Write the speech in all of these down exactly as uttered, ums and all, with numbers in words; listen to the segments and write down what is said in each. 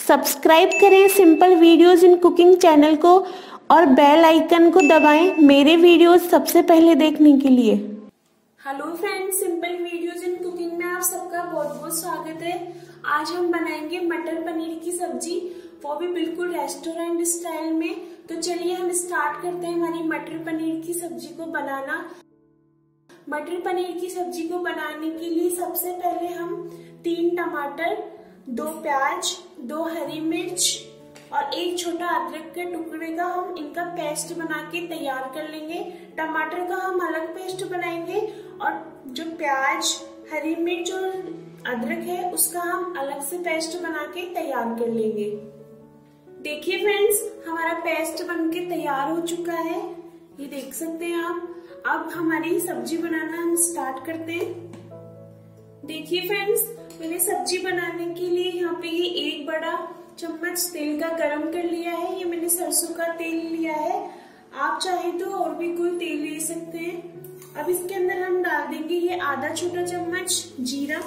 Subscribe करें simple videos in cooking channel को और बेल आइकन को दबाएं मेरे वीडियोस सबसे पहले देखने के लिए। Hello friends, simple videos in cooking में आप सबका बहुत बहुत स्वागत है। आज हम बनाएंगे मटर पनीर की सब्जी, वो भी बिल्कुल रेस्टोरेंट स्टाइल में। तो चलिए हम स्टार्ट करते हैं हमारी मटर पनीर की सब्जी को बनाना। मटर पनीर की सब्जी को बनाने के लिए सबसे पहले हम तीन टमाटर, दो प्याज, दो हरी मिर्च और एक छोटा अदरक के टुकड़े का हम इनका पेस्ट बना के तैयार कर लेंगे। टमाटर का हम अलग पेस्ट बनाएंगे और जो प्याज, हरी मिर्च और अदरक है उसका हम अलग से पेस्ट बना के तैयार कर लेंगे। देखिए फ्रेंड्स, हमारा पेस्ट बन के तैयार हो चुका है, ये देख सकते हैं आप। अब हमारी सब्जी बनाना हम स्टार्ट करते हैं। देखिए फ्रेंड्स, मैंने सब्जी बनाने के लिए यहाँ पे ये एक बड़ा चम्मच तेल का गरम कर लिया है। ये मैंने सरसों का तेल लिया है, आप चाहे तो और भी कोई तेल ले सकते हैं। अब इसके अंदर हम डाल देंगे ये आधा छोटा चम्मच जीरा।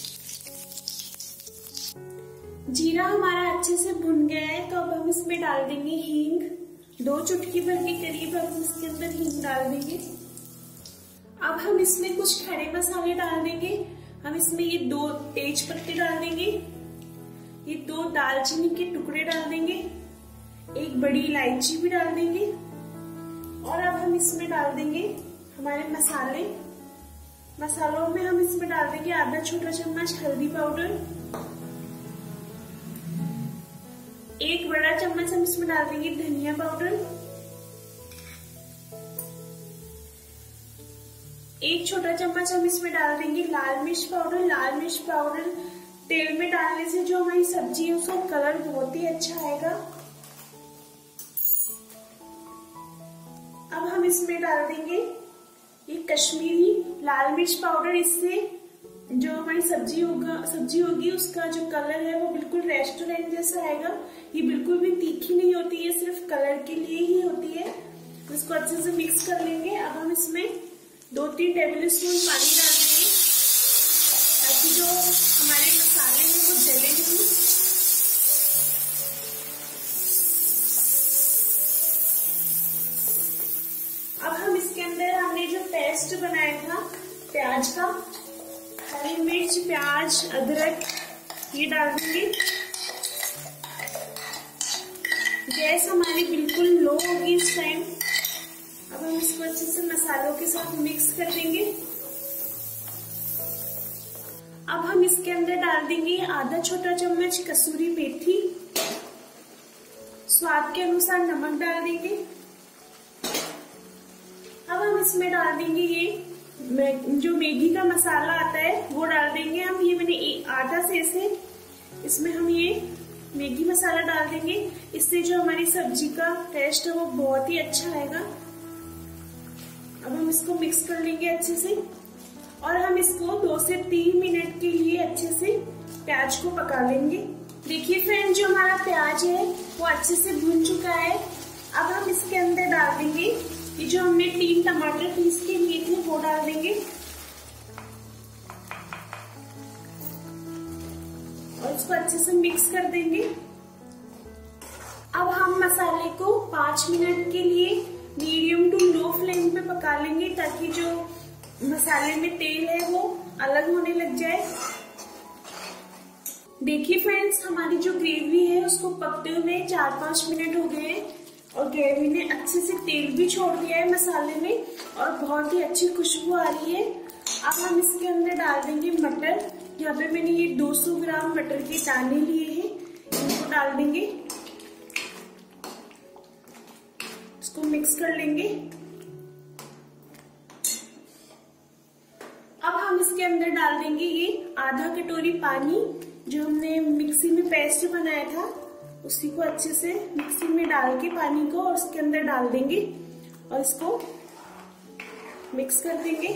जीरा हमारा अच्छे से भुन गया है, तो अब हम इसमें डाल देंगे हींग। दो चुटकी भर के करीब हम इसके अंदर हींग डाल देंगे। अब हम इसमें कुछ खड़े मसाले डाल देंगे। हम इसमें ये दो तेज पत्ते डाल देंगे, ये दो दालचीनी के टुकड़े डाल देंगे, एक बड़ी इलायची भी डाल देंगे और अब हम इसमें डाल देंगे हमारे मसाले। मसालों में हम इसमें डाल देंगे आधा छोटा चम्मच हल्दी पाउडर, एक बड़ा चम्मच हम इसमें डाल देंगे धनिया पाउडर, एक छोटा चम्मच हम इसमें डाल देंगे लाल मिर्च पाउडर। लाल मिर्च पाउडर तेल में डालने से जो हमारी सब्जी है उसका कलर बहुत ही अच्छा आएगा। अब हम इसमें डाल देंगे ये कश्मीरी लाल मिर्च पाउडर। इससे जो हमारी सब्जी होगा सब्जी होगी उसका जो कलर है वो बिल्कुल रेस्टोरेंट जैसा आएगा। ये बिल्कुल भी तीखी नहीं होती है, सिर्फ कलर के लिए ही होती है। इसको अच्छे से मिक्स कर लेंगे। अब हम इसमें दो तीन टेबल स्पून पानी डाल देंगे ताकि जो हमारे मसाले हैं वो जले नहीं। अब हम इसके अंदर हमने जो पेस्ट बनाया था प्याज का, हरी मिर्च, प्याज, अदरक, ये डाल देंगे। गैस हमारी बिल्कुल लो होगी इस टाइम। अब हम इसको अच्छे से मसालों के साथ मिक्स कर देंगे। अब हम इसके अंदर डाल देंगे आधा छोटा चम्मच कसूरी मेथी, स्वाद के अनुसार नमक डाल देंगे। अब हम इसमें डाल देंगे ये जो मैगी का मसाला आता है वो डाल देंगे हम। ये मैंने आधा से इसे इसमें हम ये मैगी मसाला डाल देंगे। इससे जो हमारी सब्जी का टेस्ट है वो बहुत ही अच्छा आएगा। अब हम इसको मिक्स कर लेंगे अच्छे से और हम इसको दो से तीन मिनट के लिए अच्छे से प्याज को पका लेंगे। देखिए फ्रेंड, जो हमारा प्याज है वो अच्छे से भुन चुका है। अब हम इसके अंदर डाल देंगे ये जो हमने तीन टमाटर पीस के लिए थे वो डाल देंगे और इसको अच्छे से मिक्स कर देंगे। अब हम मसाले को पांच मिनट के लिए मीडियम टू लो फ्लेम पे पका लेंगे ताकि जो मसाले में तेल है वो अलग होने लग जाए। देखिए फ्रेंड्स, हमारी जो ग्रेवी है उसको पकते हुए चार पांच मिनट हो गए हैं और ग्रेवी ने अच्छे से तेल भी छोड़ दिया है मसाले में और बहुत ही अच्छी खुशबू आ रही है। अब हम इसके अंदर डाल देंगे मटर। यहाँ पे मैंने ये दो सौ ग्राम मटर के दाने लिए हैं, इनको डाल देंगे, इसको मिक्स कर लेंगे। अब हम इसके अंदर डाल देंगे ये आधा कटोरी पानी जो हमने मिक्सी में पेस्ट बनाया था, उसी को अच्छे से मिक्सी में डाल के पानी को और इसके अंदर डाल देंगे और इसको मिक्स कर देंगे।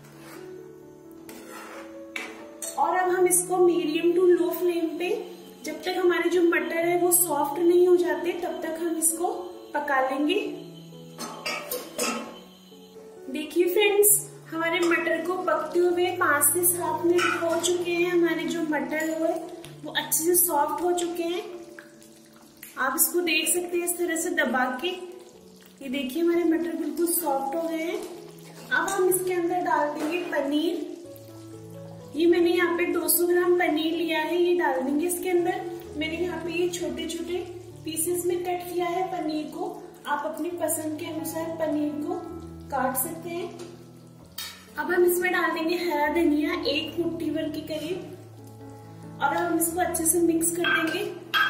और अब हम इसको मीडियम टू लो फ्लेम पे जब तक हमारे जो मटर है वो सॉफ्ट नहीं हो जाते तब तक हम इसको पका लेंगे। देखिए फ्रेंड्स, हमारे मटर को पकते हुए पांच से सात मिनट हो चुके हैं। हमारे जो मटर है वो अच्छे से सॉफ्ट हो चुके हैं। आप इसको देख सकते हैं इस तरह से दबा के। ये देखिए हमारे मटर बिल्कुल सॉफ्ट हो गए हैं। अब हम इसके अंदर डाल देंगे पनीर। ये मैंने यहाँ पे दो सौ ग्राम पनीर लिया है, ये डाल देंगे इसके अंदर। मैंने यहाँ पे ये छोटे छोटे पीसेस में कट किया है पनीर को। आप अपनी पसंद के अनुसार पनीर को काट सकते हैं। अब हम इसमें डाल देंगे हरा धनिया, एक मुट्ठी भर के करीब, और हम इसको अच्छे से मिक्स कर देंगे।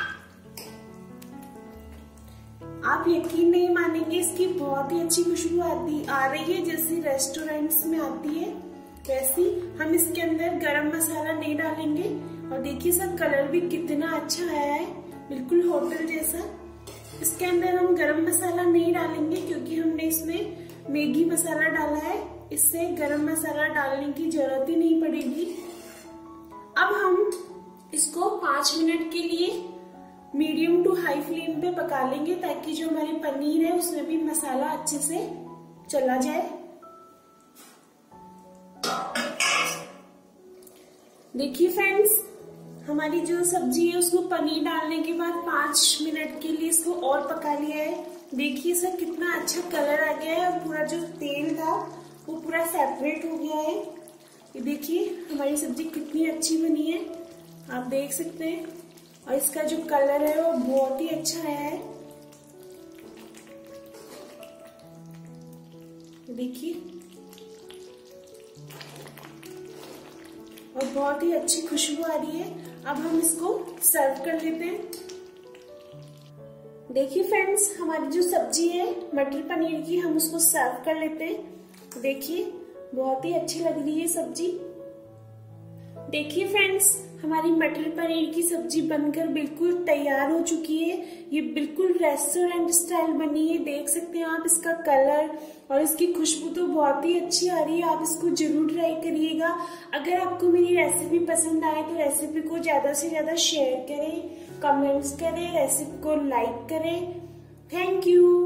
आप यकीन नहीं मानेंगे, इसकी बहुत ही अच्छी खुशबू आती आ रही है, जैसी रेस्टोरेंट्स में आती है वैसी। हम इसके अंदर गरम मसाला नहीं डालेंगे, और देखिए इसका कलर भी कितना अच्छा आया है, बिल्कुल होटल जैसा। इसके अंदर हम गरम मसाला नहीं डालेंगे क्योंकि हमने इसमें मैगी मसाला डाला है, इससे गरम मसाला डालने की जरूरत ही नहीं पड़ेगी। अब हम इसको पांच मिनट के लिए मीडियम टू हाई फ्लेम पे पका लेंगे, ताकि जो हमारी पनीर है उसमें भी मसाला अच्छे से चला जाए। देखिए फ्रेंड्स, हमारी जो सब्जी है उसको पनीर डालने के बाद पांच मिनट के लिए इसको और पका लिया है। देखिए इसका कितना अच्छा कलर आ गया है, और पूरा जो तेल था वो पूरा सेपरेट हो गया है। ये देखिए हमारी सब्जी कितनी अच्छी बनी है, आप देख सकते हैं। और इसका जो कलर है वो बहुत ही अच्छा आया है। देखिए, और बहुत ही अच्छी खुशबू आ रही है। अब हम इसको सर्व कर लेते हैं। देखिए फ्रेंड्स, हमारी जो सब्जी है मटर पनीर की, हम उसको सर्व कर लेते हैं। देखिए बहुत ही अच्छी लग रही है सब्जी। देखिए फ्रेंड्स, हमारी मटर पनीर की सब्जी बनकर बिल्कुल तैयार हो चुकी है। ये बिल्कुल रेस्टोरेंट स्टाइल बनी है, देख सकते हैं आप। इसका कलर और इसकी खुशबू तो बहुत ही अच्छी आ रही है। आप इसको जरूर ट्राई करिएगा। अगर आपको मेरी रेसिपी पसंद आए तो रेसिपी को ज्यादा से ज्यादा शेयर करें, कमेंट्स करें, रेसिपी को लाइक करें। Thank you.